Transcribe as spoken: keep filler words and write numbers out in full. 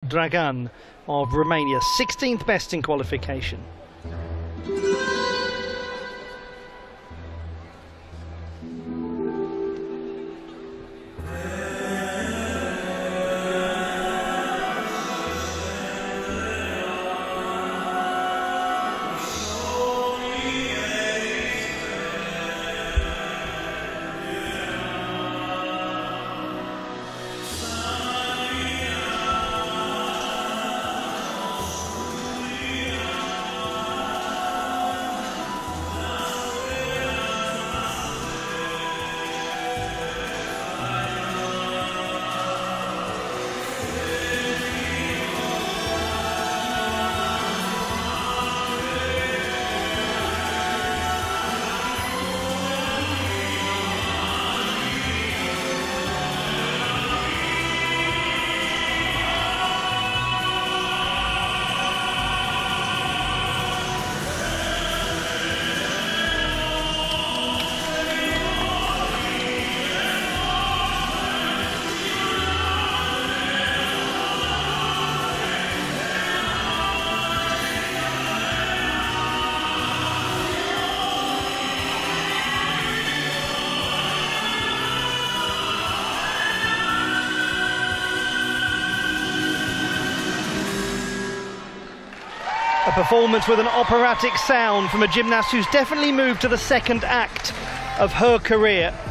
Dragan of Romania, sixteenth best in qualification. A performance with an operatic sound from a gymnast who's definitely moved to the second act of her career.